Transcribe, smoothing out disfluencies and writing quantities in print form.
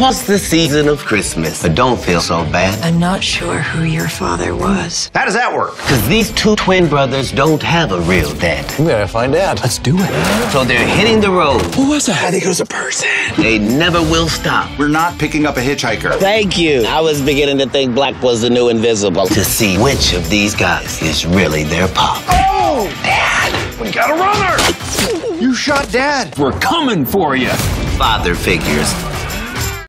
'Twas the season of Christmas, but don't feel so bad. I'm not sure who your father was. How does that work? Cause these two twin brothers don't have a real dad. We gotta find Dad. Let's do it. So they're hitting the road. Who was that? I think it was a person. They never will stop. We're not picking up a hitchhiker. Thank you. I was beginning to think Black was the new Invisible. To see which of these guys is really their pop. Oh! Dad! We got a runner! You shot Dad. We're coming for you. Father figures